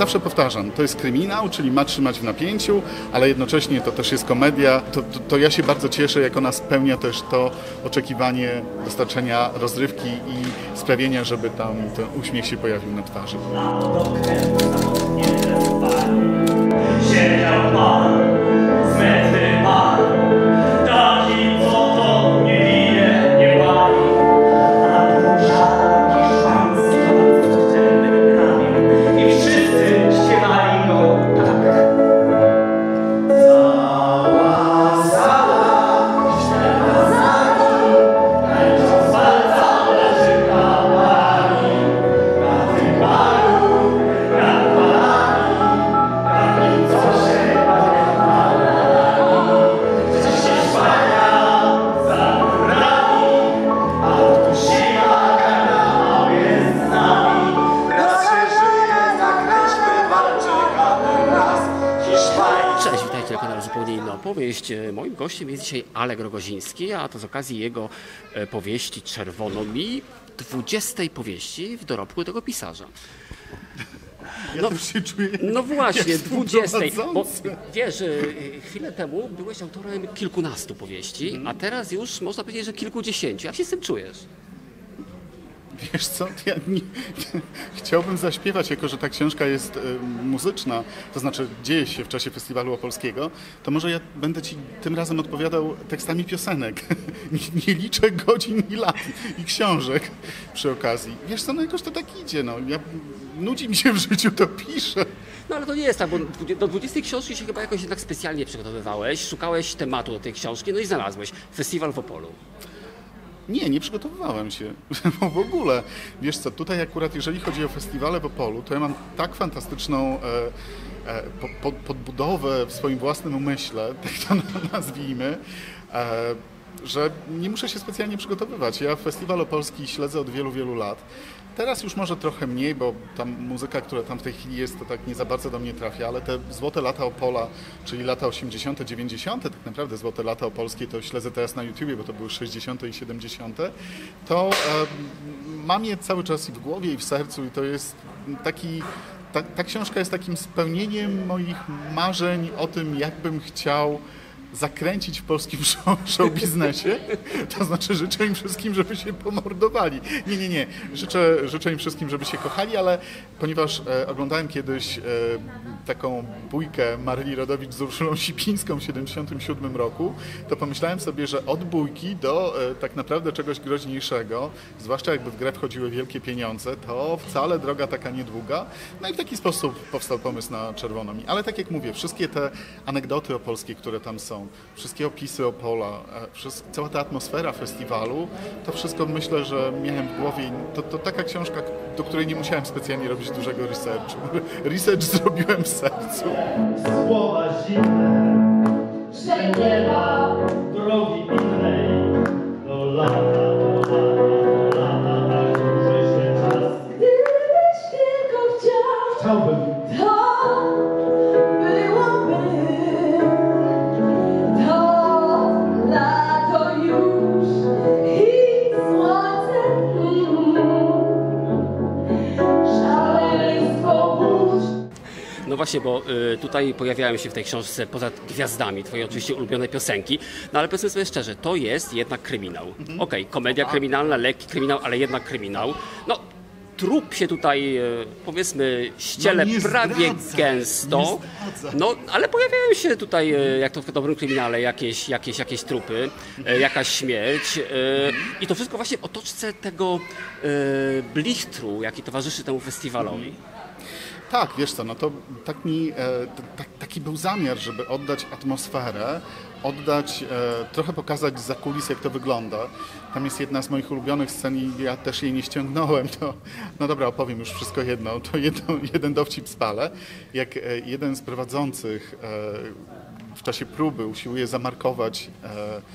zawsze powtarzam, to jest kryminał, czyli ma trzymać w napięciu, ale jednocześnie to też jest komedia. To ja się bardzo cieszę, jak ona spełnia też to oczekiwanie dostarczenia rozrywki i sprawienia, żeby tam ten uśmiech się pojawił na twarzy. Siedział pan, smętny pan, taki co to nie bije, nie łami, a dusza hiszpańska wtedy prawił i wszyscy śpiewali go tak. Cała sala śpiewa za nim, tańczą z palca leży kawałami, na tym balu, nad falami, takim co się pamiętali, że się spania za murami, a tu siła karnawał jest z nami. Raz się żyje, zakreślmy, walczy każdy raz, Hiszpańczyk. Cześć, witajcie na kanale Zupełnie Inna Opowieść. Moim gościem jest dzisiaj Alek Rogoziński, a to z okazji jego powieści Czerwono mi, 20. powieści w dorobku tego pisarza. Ja też się czuję No właśnie, jak 20. Bo współprowadzący. wiesz, chwilę temu byłeś autorem kilkunastu powieści, a teraz już można powiedzieć, że kilkudziesięciu. Jak się z tym czujesz? Wiesz co, ja chciałbym zaśpiewać, jako że ta książka jest muzyczna, to znaczy dzieje się w czasie Festiwalu Opolskiego, to może ja będę ci tym razem odpowiadał tekstami piosenek. Nie liczę godzin i lat i książek przy okazji. Wiesz co, no jakoś to tak idzie, no. Nudzi mi się w życiu, to piszę. No ale to nie jest tak, bo do 20 książki się chyba jakoś jednak specjalnie przygotowywałeś, szukałeś tematu do tej książki, no i znalazłeś. Festiwal w Opolu. Nie przygotowywałem się w ogóle. Wiesz co, tutaj akurat jeżeli chodzi o festiwale w Opolu, to ja mam tak fantastyczną podbudowę w swoim własnym umyśle, tak to nazwijmy, że nie muszę się specjalnie przygotowywać. Ja Festiwal Opolski śledzę od wielu, wielu lat. Teraz już może trochę mniej, bo tam muzyka, która tam w tej chwili jest, to tak nie za bardzo do mnie trafia, ale te złote lata Opola, czyli lata 80., 90., tak naprawdę złote lata opolskie, to śledzę teraz na YouTubie, bo to były 60. i 70., to mam je cały czas i w głowie, i w sercu, i to jest taki... Ta książka jest takim spełnieniem moich marzeń o tym, jakbym chciał zakręcić w polskim show biznesie. To znaczy życzę im wszystkim, żeby się pomordowali. Nie. Życzę im wszystkim, żeby się kochali, ale ponieważ oglądałem kiedyś taką bójkę Maryli Rodowicz z Urszulą Sipińską w 1977 roku, to pomyślałem sobie, że od bójki do tak naprawdę czegoś groźniejszego, zwłaszcza jakby w grę wchodziły wielkie pieniądze, to wcale droga taka niedługa. No i w taki sposób powstał pomysł na Czerwono mi. Ale tak jak mówię, wszystkie te anegdoty opolskie, które tam są, wszystkie opisy Opola, cała ta atmosfera festiwalu, to wszystko myślę, że miałem w głowie. To taka książka, do której nie musiałem specjalnie robić dużego researchu. Research zrobiłem w sercu. Słowa zimne, że nie ma drogi innej, do lata, tak dłuży się czas. Gdybyś tylko chciał, Chciałbym, to byłoby to lato już i słońce, szaleństwo burz. No właśnie, bo tutaj pojawiają się w tej książce poza gwiazdami twoje oczywiście ulubione piosenki, no ale powiedzmy sobie szczerze, to jest jednak kryminał. Okej, komedia kryminalna, lekki kryminał, ale jednak kryminał. No, trup się tutaj, powiedzmy, ściele No nie prawie zdradza, gęsto. nie zdradza. No, ale pojawiają się tutaj, jak to w dobrym kryminale, jakieś trupy, jakaś śmierć. I to wszystko właśnie w otoczce tego blichtru, jaki towarzyszy temu festiwalowi. Tak, wiesz co, no to taki był zamiar, żeby oddać atmosferę, trochę pokazać za kulis, jak to wygląda. Tam jest jedna z moich ulubionych scen i ja też jej nie ściągnąłem, no dobra, opowiem już wszystko jedno, to jeden dowcip spalę. Jak jeden z prowadzących w czasie próby usiłuje zamarkować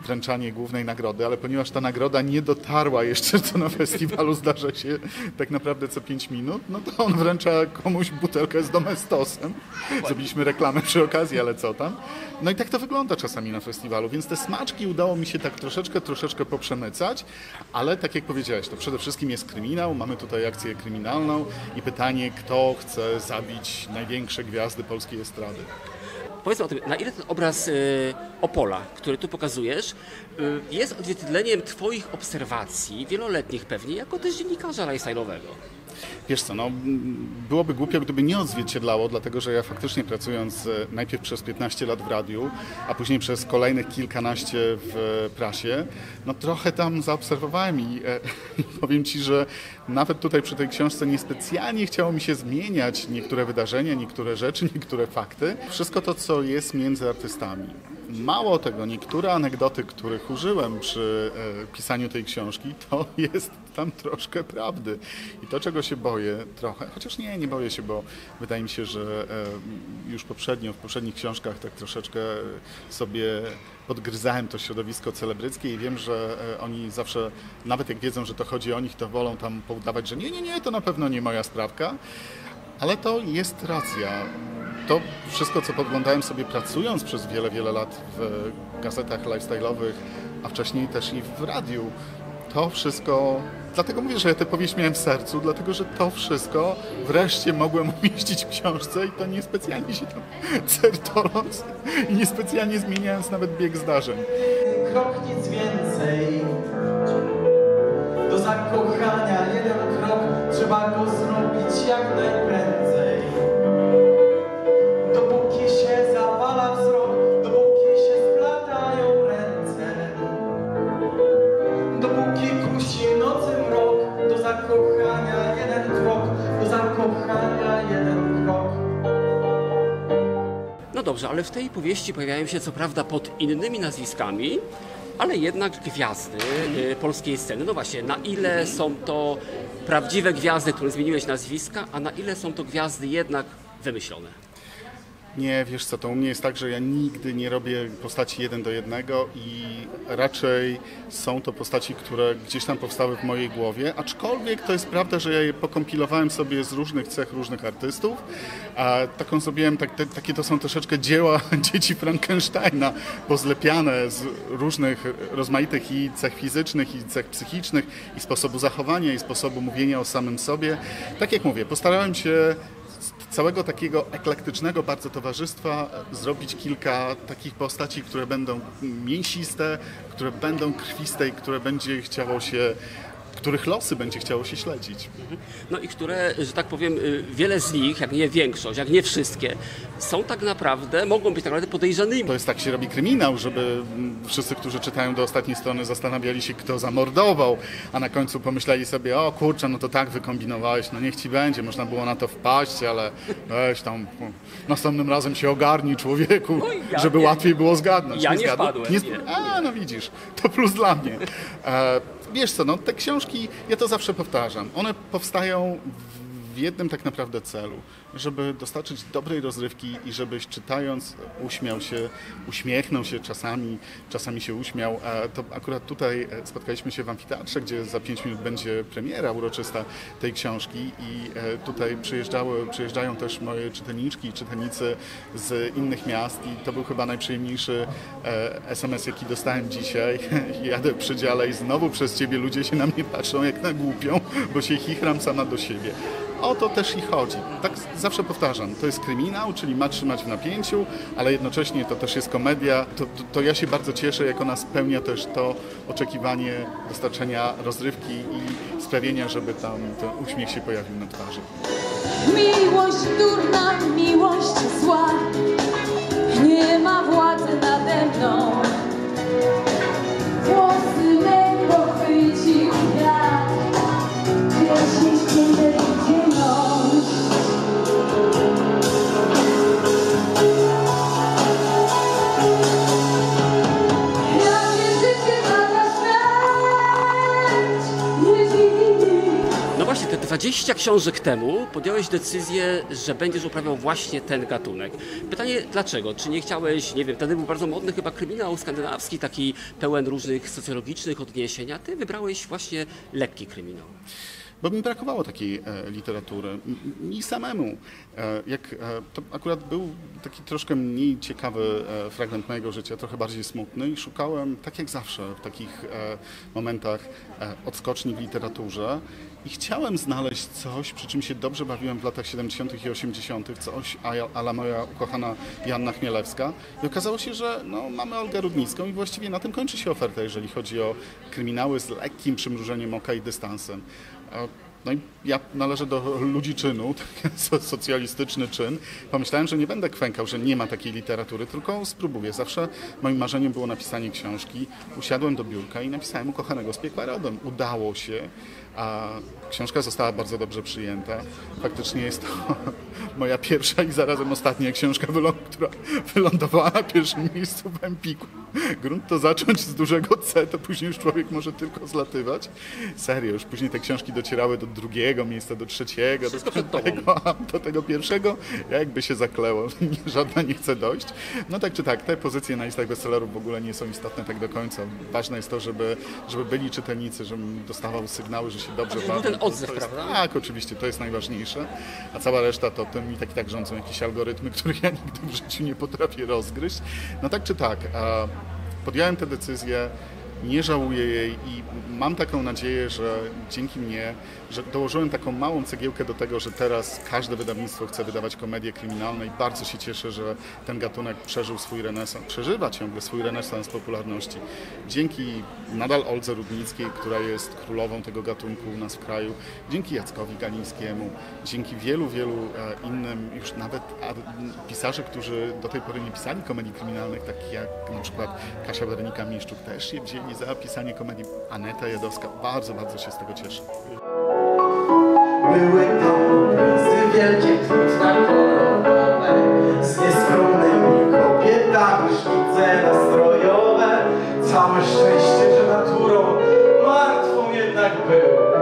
wręczanie głównej nagrody, ale ponieważ ta nagroda nie dotarła jeszcze, co na festiwalu zdarza się tak naprawdę co 5 minut, no to on wręcza komuś butelkę z Domestosem. Zrobiliśmy reklamę przy okazji, ale co tam. No i tak to wygląda czasami na festiwalu, więc te smaczki udało mi się tak troszeczkę poprzemycać, ale tak jak powiedziałeś, to przede wszystkim jest kryminał, mamy tutaj akcję kryminalną i pytanie, kto chce zabić największe gwiazdy polskiej estrady. Powiedz o tym, na ile ten obraz Opola, który tu pokazujesz, jest odzwierciedleniem Twoich obserwacji, wieloletnich pewnie, jako też dziennikarza lifestyle'owego? Wiesz co, no, byłoby głupio, gdyby nie odzwierciedlało, dlatego że ja faktycznie pracując najpierw przez 15 lat w radiu, a później przez kolejnych kilkanaście w prasie, no trochę tam zaobserwowałem i powiem Ci, że nawet tutaj przy tej książce niespecjalnie chciało mi się zmieniać niektóre wydarzenia, niektóre rzeczy, niektóre fakty. Wszystko to, co jest między artystami. Mało tego, niektóre anegdoty, których użyłem przy pisaniu tej książki, to jest tam troszkę prawdy. I to, czego się boję trochę, chociaż nie boję się, bo wydaje mi się, że już poprzednio, w poprzednich książkach tak troszeczkę sobie podgryzałem to środowisko celebryckie i wiem, że oni zawsze, nawet jak wiedzą, że to chodzi o nich, to wolą tam poudawać, że nie, to na pewno nie moja sprawka. Ale to jest racja. To wszystko, co podglądałem sobie pracując przez wiele lat w gazetach lifestyle'owych, a wcześniej też i w radiu, to wszystko, dlatego mówię, że ja tę powieść miałem w sercu, dlatego że to wszystko wreszcie mogłem umieścić w książce i to niespecjalnie się tam certoląc i niespecjalnie zmieniając nawet bieg zdarzeń. Krok, nic więcej. Do zakochania jeden krok, trzeba go zrobić jak najprędzej. Dopóki się zawala wzrok, dopóki się splatają ręce, dopóki kusi nocy mrok, do zakochania jeden krok, do zakochania jeden krok. No dobrze, ale w tej powieści pojawiają się co prawda pod innymi nazwiskami, ale jednak gwiazdy polskiej sceny. No właśnie, na ile są to prawdziwe gwiazdy, które zmieniłeś nazwiska, a na ile są to gwiazdy jednak wymyślone? Nie, wiesz co, to u mnie jest tak, że ja nigdy nie robię postaci 1 do 1 i raczej są to postaci, które gdzieś tam powstały w mojej głowie, aczkolwiek to jest prawda, że ja je pokompilowałem sobie z różnych cech różnych artystów, a taką zrobiłem, takie to są troszeczkę dzieła dzieci Frankensteina, pozlepiane z różnych rozmaitych i cech fizycznych, i cech psychicznych, i sposobu zachowania, i sposobu mówienia o samym sobie. Tak jak mówię, postarałem się całego takiego eklektycznego bardzo towarzystwa zrobić kilka takich postaci, które będą mięsiste, które będą krwiste i których losy będzie chciało się śledzić. No i które, że tak powiem, wiele z nich, jak nie większość, jak nie wszystkie, są tak naprawdę, mogą być tak naprawdę podejrzanymi. To jest tak się robi kryminał, żeby wszyscy, którzy czytają do ostatniej strony, zastanawiali się, kto zamordował, a na końcu pomyśleli sobie, o kurczę, no to tak wykombinowałeś, no niech ci będzie, można było na to wpaść, ale weź tam, następnym razem się ogarnij, człowieku, żeby łatwiej było zgadnąć. Ja nie wpadłem. No widzisz, to plus dla mnie. Wiesz co, no te książki, ja to zawsze powtarzam, one powstają w jednym tak naprawdę celu, żeby dostarczyć dobrej rozrywki i żebyś czytając uśmiechnął się czasami się uśmiał. To akurat tutaj spotkaliśmy się w amfiteatrze, gdzie za 5 minut będzie premiera uroczysta tej książki i tutaj przyjeżdżają też moje czytelniczki i czytelnicy z innych miast i to był chyba najprzyjemniejszy SMS, jaki dostałem dzisiaj. Jadę przy dziale i znowu przez ciebie ludzie się na mnie patrzą jak na głupią, bo się chichram sama do siebie. O to też i chodzi. Tak zawsze powtarzam, to jest kryminał, czyli ma trzymać w napięciu, ale jednocześnie to też jest komedia. To ja się bardzo cieszę, jak ona spełnia też to oczekiwanie dostarczenia rozrywki i sprawienia, żeby tam ten uśmiech się pojawił na twarzy. Miłość durna, miłość zła, nie ma władzy nade mną. Włosy me pochwycił wiatr, pieśń śpiewy wciąż. Prawie życie bada śmierć, nie dziwi. No właśnie, te 20 książek temu podjąłeś decyzję, że będziesz uprawiał właśnie ten gatunek. Pytanie dlaczego? Czy nie chciałeś, nie wiem, wtedy był bardzo modny chyba kryminał skandynawski, taki pełen różnych socjologicznych odniesień, a ty wybrałeś właśnie lekki kryminał. Bo mi brakowało takiej literatury. Mi samemu. To akurat był taki troszkę mniej ciekawy fragment mojego życia, trochę bardziej smutny i szukałem, tak jak zawsze, w takich momentach odskoczni w literaturze i chciałem znaleźć coś, przy czym się dobrze bawiłem w latach 70. i 80., coś a la moja ukochana Joanna Chmielewska. I okazało się, że no, mamy Olgę Rudnicką i właściwie na tym kończy się oferta, jeżeli chodzi o kryminały z lekkim przymrużeniem oka i dystansem. No i ja należę do ludzi czynu, socjalistyczny czyn. Pomyślałem, że nie będę kwękał, że nie ma takiej literatury, tylko spróbuję. Zawsze moim marzeniem było napisanie książki. Usiadłem do biurka i napisałem Ukochanego z piekła rodem. Udało się, a książka została bardzo dobrze przyjęta. Faktycznie jest to moja pierwsza i zarazem ostatnia książka, która wylądowała na pierwszym miejscu w Empiku. Grunt to zacząć z dużego C, to później już człowiek może tylko zlatywać. Serio, już później te książki docierały do drugiego miejsca, do trzeciego, do czwartego, a do tego pierwszego jakby się zakleło. Żadna nie chce dojść. No tak czy tak, te pozycje na listach bestsellerów w ogóle nie są istotne tak do końca. Ważne jest to, żeby byli czytelnicy, żebym dostawał sygnały, że się dobrze bawią. Ten odzew, prawda? Tak, oczywiście, to jest najważniejsze. A cała reszta to tym i tak rządzą jakieś algorytmy, których ja nigdy w życiu nie potrafię rozgryźć. No tak czy tak, podjąłem tę decyzję, nie żałuję jej i mam taką nadzieję, że dzięki mnie, że dołożyłem taką małą cegiełkę do tego, że teraz każde wydawnictwo chce wydawać komedie kryminalne i bardzo się cieszę, że ten gatunek przeżył swój renesans, przeżywa ciągle swój renesans popularności. Dzięki nadal Oldze Rudnickiej, która jest królową tego gatunku u nas w kraju, dzięki Jackowi Galińskiemu, dzięki wielu innym już nawet pisarzy, którzy do tej pory nie pisali komedii kryminalnych, takich jak na przykład Kasia Weronika-Miszczuk, też się wzięli za pisanie komedii. Aneta Jadowska, bardzo się z tego cieszę. Były to obrazy wielkie, trudne, kolorowe, z nieskromnymi kobietami, szkice nastrojowe. Całe szczęście, że naturą martwą jednak były.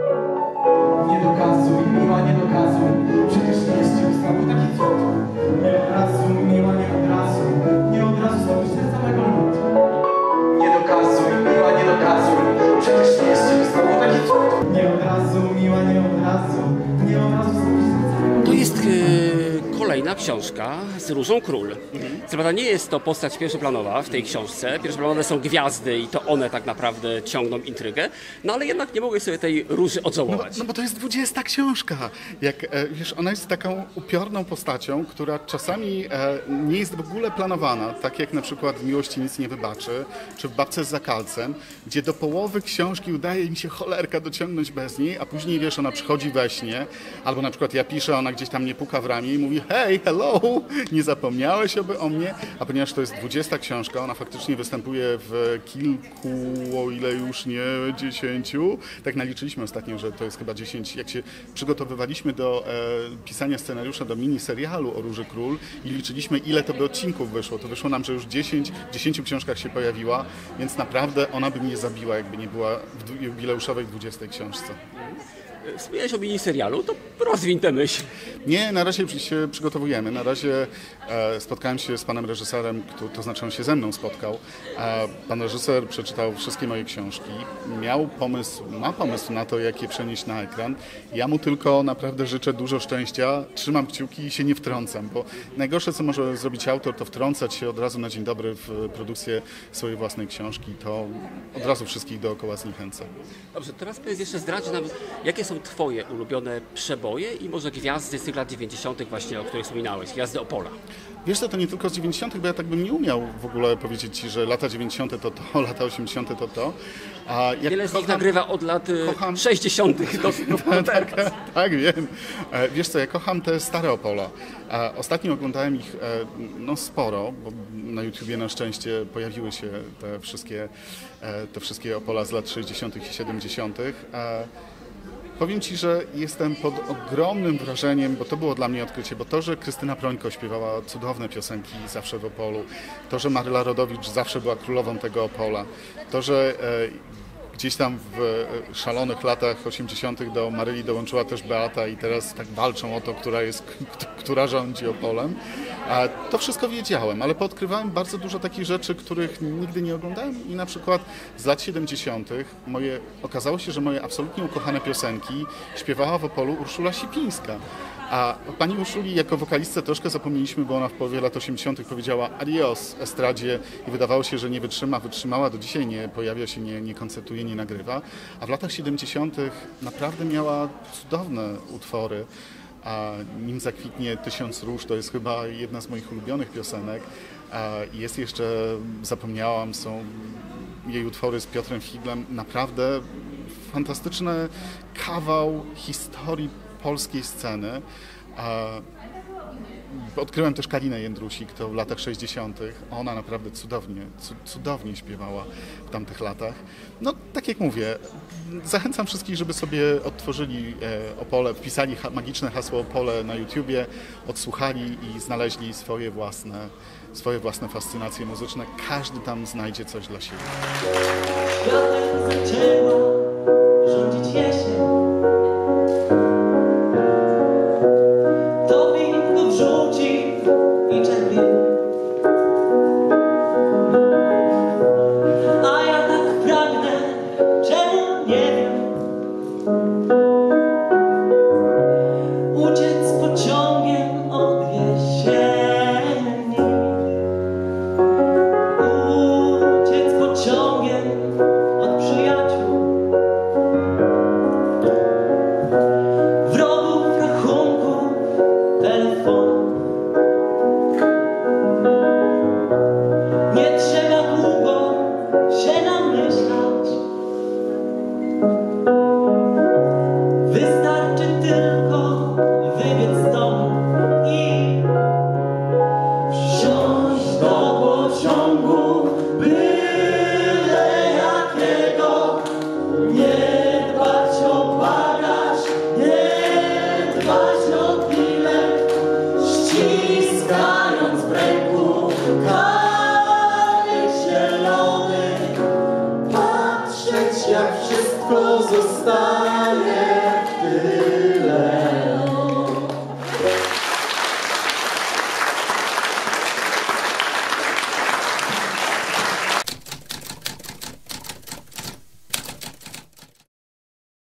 Nie dokazuj, miła, nie dokazuj, przecież nie jest ci ustawu taki cud. Nie od razu, miła, nie od razu, nie od razu stawisz serca mego ludu. Nie dokazuj, miła, nie dokazuj, przecież nie jest ci ustawu taki cud. Nie od razu, miła, nie od razu, nie od razu stawisz serca mego ludu. To jest kolejna książka z Różą Król. Co prawda nie jest to postać pierwszoplanowa w tej książce. Pierwszoplanowe są gwiazdy i to one tak naprawdę ciągną intrygę, no ale jednak nie mogę sobie tej Róży odżałować. No bo to jest 20 książka. Wiesz, ona jest taką upiorną postacią, która czasami nie jest w ogóle planowana, tak jak na przykład w Miłości nic nie wybaczy, czy w Babce z Zakalcem, gdzie do połowy książki udaje mi się cholerka dociągnąć bez niej, a później, wiesz, ona przychodzi we śnie, albo na przykład ja piszę, ona gdzieś tam mnie puka w ramię i mówi hej, hello, nie zapomniałeś o mnie? A ponieważ to jest 20 książka, ona faktycznie występuje w kilku, o ile już nie 10, tak naliczyliśmy ostatnio, że to jest chyba 10, jak się przygotowywaliśmy do pisania scenariusza do miniserialu o Róży Król i liczyliśmy, ile to by odcinków wyszło, to wyszło nam, że już w 10 książkach się pojawiła, więc naprawdę ona by mnie zabiła, jakby nie była w jubileuszowej 20 książce. Wspomniałeś o miniserialu, to rozwiń tę myśl. Nie, na razie się przygotowujemy. Na razie spotkałem się z panem reżyserem, to znaczy on się ze mną spotkał. Pan reżyser przeczytał wszystkie moje książki, ma pomysł na to, jak je przenieść na ekran. Ja mu tylko naprawdę życzę dużo szczęścia, trzymam kciuki i się nie wtrącam, bo najgorsze, co może zrobić autor, to wtrącać się od razu na dzień dobry w produkcję swojej własnej książki. To od razu wszystkich dookoła zniechęca. Dobrze, teraz powiedz jeszcze, zdradź nam, jakie są twoje ulubione przeboje i może gwiazdy z tych lat 90. właśnie, o których wspominałeś, gwiazdy Opola. Wiesz co, to nie tylko z 90., bo ja tak bym nie umiał w ogóle powiedzieć ci, że lata 90. to, lata 80. to. A jak wiele z nich nagrywa od lat 60. do teraz. Tak, wiem. Wiesz co, ja kocham te stare Opola. Ostatnio oglądałem ich sporo, bo na YouTubie na szczęście pojawiły się te wszystkie Opola z lat 60. i 70. Powiem ci, że jestem pod ogromnym wrażeniem, bo to było dla mnie odkrycie, bo to, że Krystyna Prońko śpiewała cudowne piosenki zawsze w Opolu, to, że Maryla Rodowicz zawsze była królową tego Opola, to, że Gdzieś tam w szalonych latach 80. do Maryli dołączyła też Beata i teraz tak walczą o to, która rządzi Opolem. A to wszystko wiedziałem, ale poodkrywałem bardzo dużo takich rzeczy, których nigdy nie oglądałem i na przykład z lat 70. okazało się, że moje absolutnie ukochane piosenki śpiewała w Opolu Urszula Sipińska. A pani Urszuli jako wokalistce troszkę zapomnieliśmy, bo ona w połowie lat 80. powiedziała adios estradzie i wydawało się, że nie wytrzymała, do dzisiaj nie pojawia się, nie koncertuje, nie nagrywa. A w latach 70. naprawdę miała cudowne utwory. A Nim zakwitnie 1000 róż to jest chyba jedna z moich ulubionych piosenek. A jest jeszcze, zapomniałam, są jej utwory z Piotrem Figlem. Naprawdę fantastyczny kawał historii polskiej sceny. Odkryłem też Karinę Jędrusik, to w latach 60. Ona naprawdę cudownie śpiewała w tamtych latach. No, tak jak mówię, zachęcam wszystkich, żeby sobie odtworzyli Opole, wpisali magiczne hasło Opole na YouTubie, odsłuchali i znaleźli swoje własne fascynacje muzyczne. Każdy tam znajdzie coś dla siebie. Światem zaczęła rządzić jesień. To winko wrzuci i czerwień. A ja tak pragnę, czemu nie wiem, uciec pociągiem od jesieni. Uciec pociągiem od przyjaciół, wrogów, rachunków, telefonu. Nie trzeba długo się namyślać, wystarczy tylko wybiec z domu i wsiąść do pociągu byle jakiego. Nie dbać o bagaż, nie dbać o bilet, ściskając w ręku kamień zielony, patrzeć jak wszystko zostaje w tym.